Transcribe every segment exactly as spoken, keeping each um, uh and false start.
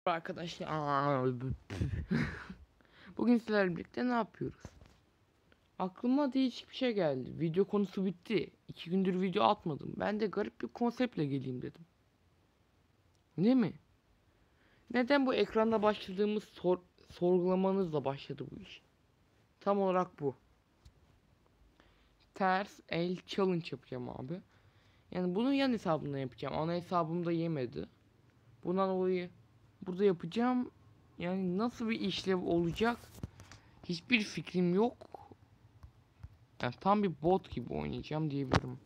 Arkadaşlar bugün sizlerle birlikte ne yapıyoruz? Aklıma değişik bir şey geldi. Video konusu bitti. İki gündür video atmadım. Ben de garip bir konseptle geleyim dedim. Ne mi? Neden bu ekranda başladığımız sor sorgulamanızla başladı bu iş? Tam olarak bu. Ters el challenge yapacağım abi. Yani bunu yan hesabımda yapacağım. Ana hesabımda yemedi. Bundan dolayı burada yapacağım. Yani nasıl bir işlev olacak? Hiçbir fikrim yok. Yani tam bir bot gibi oynayacağım diyebilirim.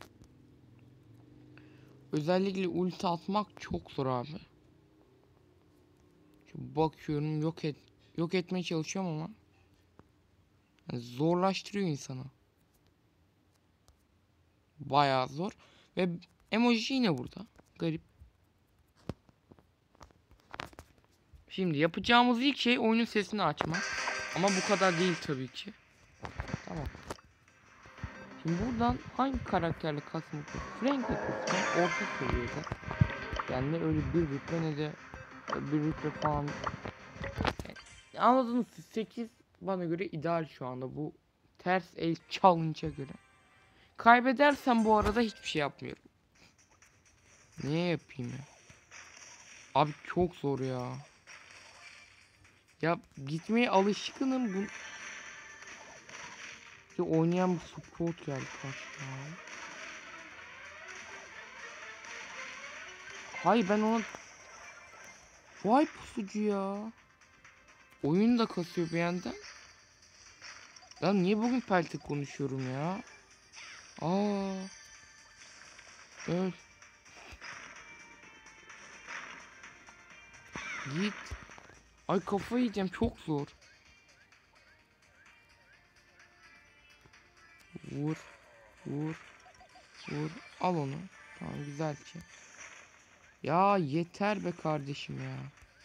Özellikle ulti atmak çok zor abi. Şu bakıyorum yok et yok etmeye çalışıyorum ama yani zorlaştırıyor insanı. Bayağı zor ve emoji yine burada. Garip. Şimdi yapacağımız ilk şey oyunun sesini açmak. Ama bu kadar değil tabii ki. Tamam. Şimdi buradan hangi karakterle kasmak? Frank'le kasmak orta seviyede. Yani ne öyle bir rütbe ne de bir rütbe falan. Yani anladınız siz, sekiz bana göre ideal şu anda bu ters el challenge'a göre. Kaybedersem bu arada hiçbir şey yapmıyorum. Niye yapayım ya? Abi çok zor ya. Ya gitmeye alışkınım bu. Ya oynayan bir support geldi karşıma. Hayır ben ona. Vay pusucu ya. Oyun da kasıyor bir yandan. Lan niye bugün peltek konuşuyorum ya? Aa. Öl. Git. Ay kafayı yiyeceğim, çok zor. Vur. Vur. Vur. Al onu. Tamam güzel ki. Ya yeter be kardeşim ya.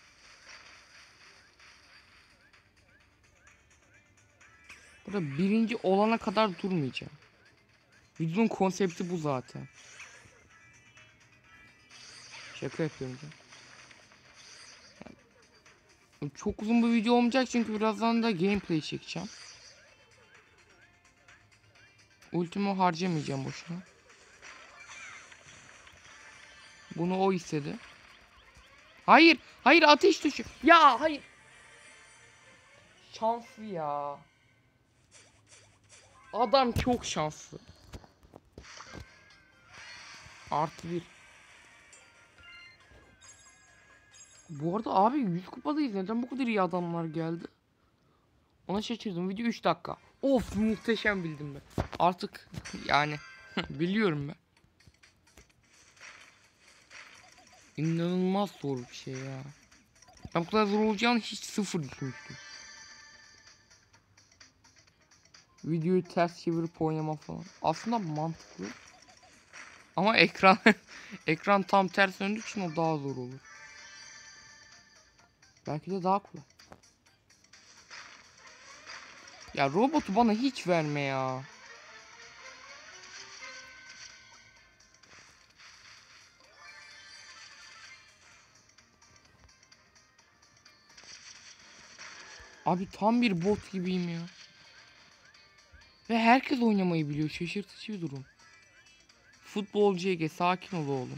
Burada birinci olana kadar durmayacağım. Videonun konsepti bu zaten. Şaka yapıyorum canım. Yani çok uzun bir video olmayacak çünkü birazdan da gameplay çekeceğim. Ultimi harcamayacağım boşuna. Bunu o istedi. Hayır, hayır ateş düşü. Ya hayır. Şanslı ya. Adam çok şanslı. Artı bir. Bu arada abi yüz kupadayız. Neden bu kadar iyi adamlar geldi? Ona şaşırdım. Video üç dakika. Of muhteşem bildim ben. Artık yani biliyorum ben. İnanılmaz zor bir şey ya. Ben bu kadar zor olacağını hiç sıfır düşünmüştüm. Videoyu ters çevirip oynama falan. Aslında mantıklı. Ama ekran ekran tam ters döndüğü için o daha zor olur. Belki de daha kolay. Ya robotu bana hiç verme ya. Abi tam bir bot gibiyim ya. Ve herkes oynamayı biliyor. Şaşırtıcı bir durum. Futbolcu Ege, sakin ol oğlum.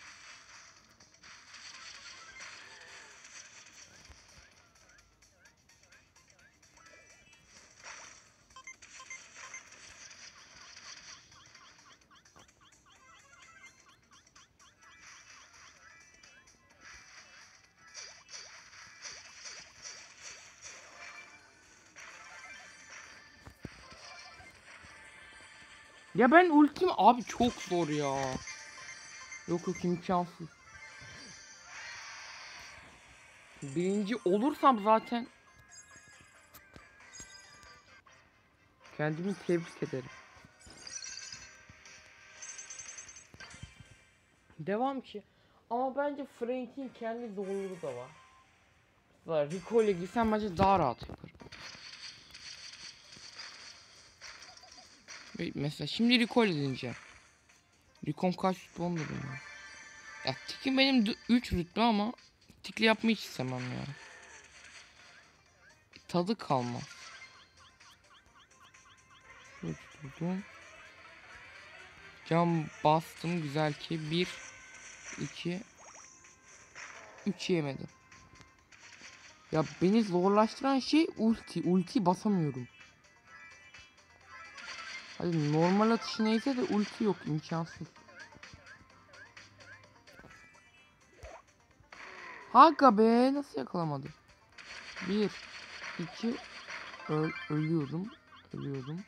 Ya ben ultim abi çok zor ya. Yok yok imkansız. Birinci olursam zaten kendimi tebrik ederim. Devam ki. Ama bence Frank'in kendi zorluğu da var. Mesela Rico ile girsem bence daha rahat yaparım. Mesela şimdi Rico ile deneyeceğim. Rico'm kaç rütbe onu da bilmiyorum. Ya Tikim benim üç rütbe ama taktikli yapmayı hiç istemem ya. Tadı kalmaz. Şöyle tuturdum. Cam bastım güzel ki. Bir, iki, üç yemedim. Ya beni zorlaştıran şey ulti. Ulti basamıyorum. Hadi normal atışı neyse de ulti yok, imkansız. Haga be, nasıl yakalamadı? Bir, iki, öl ölüyordum. Ölüyordum.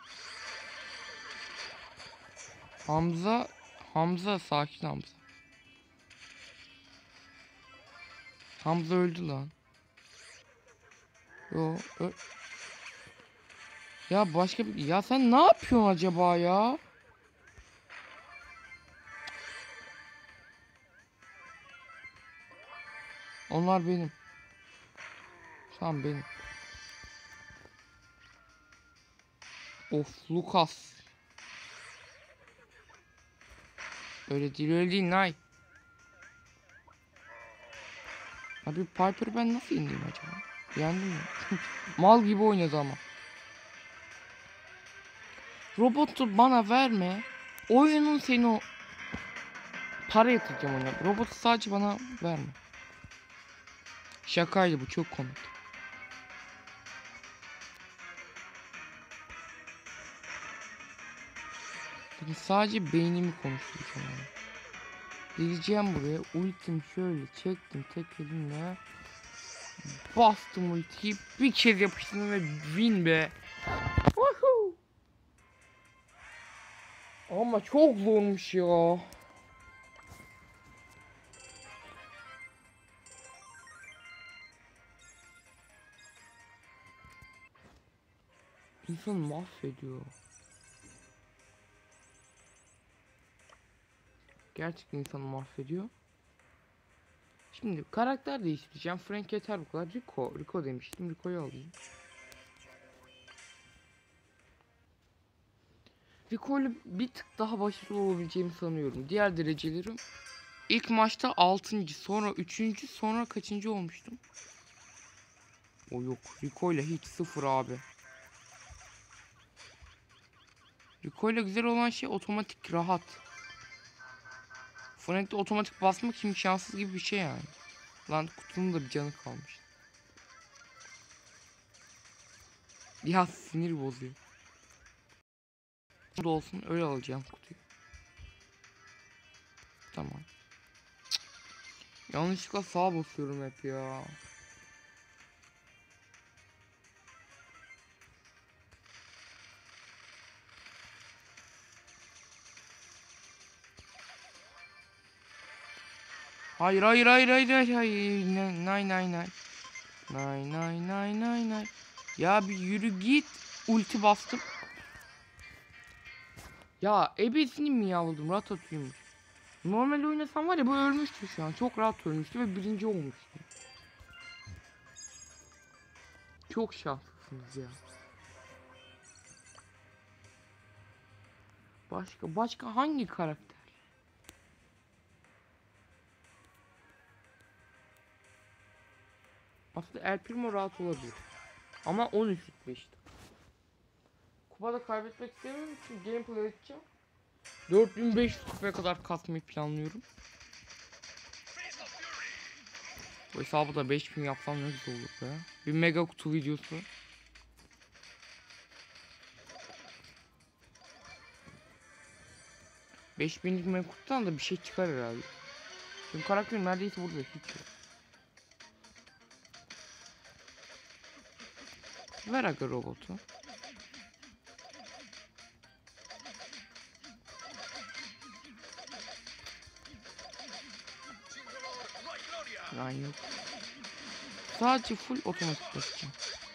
Hamza, Hamza sakin Hamza. Hamza öldü lan. Yo, ö ya başka bir, ya sen ne yapıyorsun acaba ya? Onlar benim. Tamam benim. Of Lucas. Öyle değil, öyle değil Nay. Abi Piper'ı ben nasıl indim acaba? Yendim mi? Mal gibi oynadı ama. Robotu bana verme. Oyunun seni o... Para yatıracağım ona. Robotu sadece bana verme. Şakaydı bu, çok komik. Bakın sadece beynimi konuşturacağım yani. Geleceğim buraya, ultim şöyle çektim tek elimle. Bastım ultiyi, bir kez yapıştırdım ve win be. Woohoo! Ama çok zormuş ya. İnsanı mahvediyor. Gerçekten insanı mahvediyor. Şimdi karakter değiştireceğim. Frank yeter bu kadar. Rico. Rico demiştim. Rico'yu alayım. Rico ile bir tık daha başarılı olabileceğimi sanıyorum. Diğer derecelerim ilk maçta altıncı, sonra üçüncü, sonra kaçıncı olmuştum? O yok. Rico ile hiç sıfır abi. Rico ile güzel olan şey otomatik rahat. Frank'te otomatik basmak imkansız gibi bir şey yani. Lan kutunun da bir canı kalmış. Ya sinir bozuyor. Bu da olsun, öyle alacağım kutuyu. Tamam. Cık. Yanlışlıkla sağa basıyorum hep ya. Hayır hayır hayır hayır hayır hayır. Nay nay nay. Nay nay nay nay nay. Ya bir yürü git. Ulti bastım. Ya ebesini mi yavladım? Ratatouille'ymiş. Normal oynasam var ya, bu ölmüştü şu an. Çok rahat ölmüştü ve birinci olmuştu. Çok şanslısınız ya. Başka başka hangi karakter? Aslında El Primo rahat olabilir. Ama on üç rütbe işte. Kupada kaybetmek istemiyorum için gameplay edeceğim. dört bin beş yüz kupaya kadar kasmayı planlıyorum. Bu hesabı da beş bin yapsam ne güzel olur be. Bir mega kutu videosu. beş binlik mega kutudan da bir şey çıkar herhalde. Çünkü karakterim neredeyse burada hiç yok. Ver aga robotu. Lan yok. Sadece full otomatik basacağım.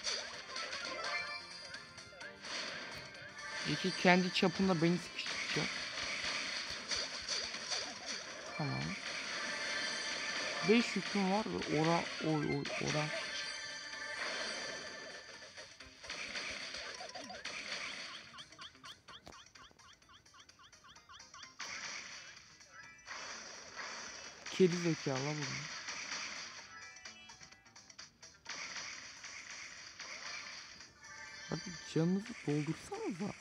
İki kendi çapında beni sıkıştıracak. Tamam. beş yüküm var ve ora oy oy ora. Kedi zekalı bunu. Hadi canınızı doldursanıza.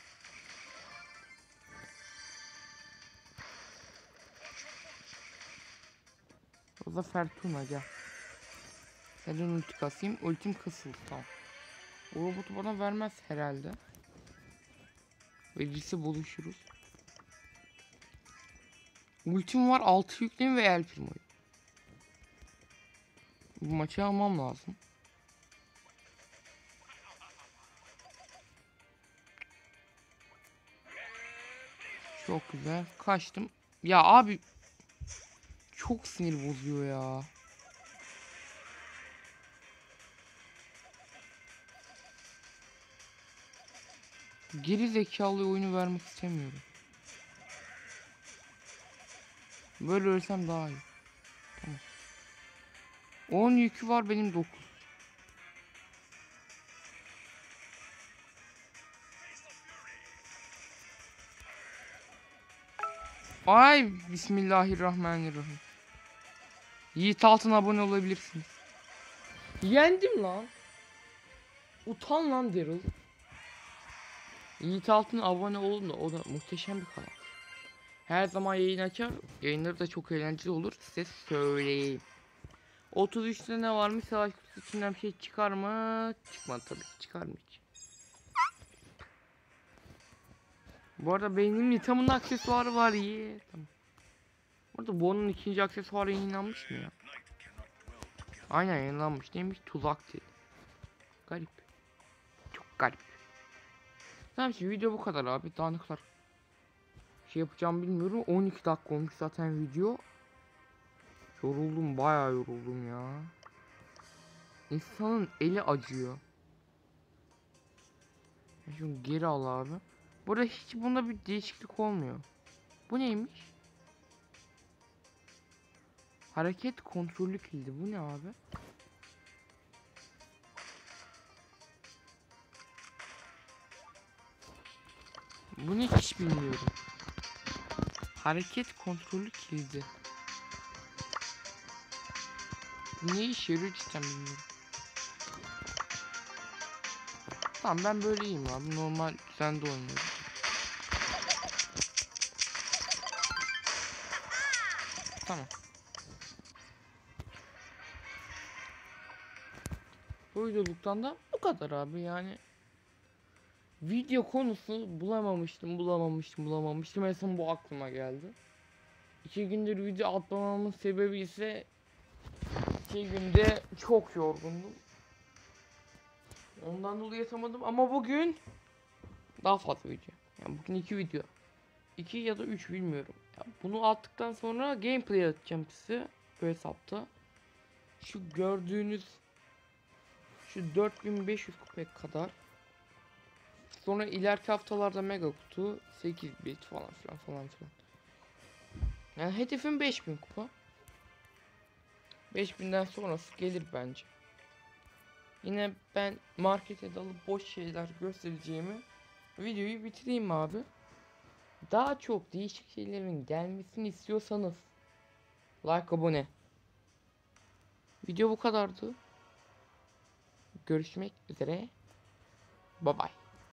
O da Fertuna gel. Senin ulti kasayım. Ultim kısıldı tamam. O robotu bana vermez herhalde. Verirse buluşuruz. Ultim var, altı yükleyim ve El Primo'yu. Bu maçı almam lazım. Çok güzel. Kaçtım. Ya abi çok sinir bozuyor ya. Geri zekalı oyunu vermek istemiyorum. Böyle ölsem daha iyi. Tamam. on yükü var, benim dokuz. Ay bismillahirrahmanirrahim. Yiğit Altın abone olabilirsiniz. Yendim lan. Utan lan Daryl. Yiğit Altın abone olun da o da muhteşem bir kanal. Her zaman yayın açar. Yayınları da çok eğlenceli olur. Size söyleyeyim. otuz üçte ne varmış? Savaş kutusu içinden bir şey çıkar mı? Çıkmadı tabii ki. Çıkar mı hiç? Bu arada benim Nitam'ın aksesuarı var ye. Tamam. Bu arada bu onun ikinci aksesuarı yayınlanmış mı ya? Aynen yayınlanmış. Neymiş? Tuzak dedi. Garip. Çok garip. Tamam şimdi video bu kadar abi. Daha ne kadar şey yapacağım bilmiyorum. on iki dakika olmuş zaten video. Yoruldum, bayağı yoruldum ya. İnsanın eli acıyor. Şunu geri al abi. Burada hiç bunda bir değişiklik olmuyor. Bu neymiş? Hareket kontrolü kilidi. Bu ne abi? Bunu hiç bilmiyorum. Hareket kontrolü kilidi. Ne işe yarıyor cidden bilmiyorum. Tamam ben böyle iyiyim abi. Normal düzende oynuyorum. Tamam. Bu videoluktan da bu kadar abi yani. Video konusu bulamamıştım, bulamamıştım, bulamamıştım. En son bu aklıma geldi. İki gündür video atmamamın sebebi ise iki günde çok yorgundum. Ondan dolayı yatamadım ama bugün daha fazla video. Yani bugün iki video. iki ya da üç bilmiyorum. Yani bunu attıktan sonra gameplay atacağım size bu hesapta. Şu gördüğünüz şu dört bin beş yüz kupaya kadar. Sonra ileriki haftalarda mega kutu sekiz bit falan filan falan filan. Yani hedefim beş bin kupa. beş binden sonrası gelir bence. Yine ben markete dalıp boş şeyler göstereceğimi videoyu bitireyim abi. Daha çok değişik şeylerin gelmesini istiyorsanız like, abone. Video bu kadardı. Görüşmek üzere. Bye bye.